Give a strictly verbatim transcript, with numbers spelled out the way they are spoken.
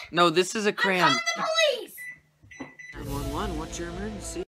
No, this is a crayon. I'm calling the police! nine one one, what's your emergency?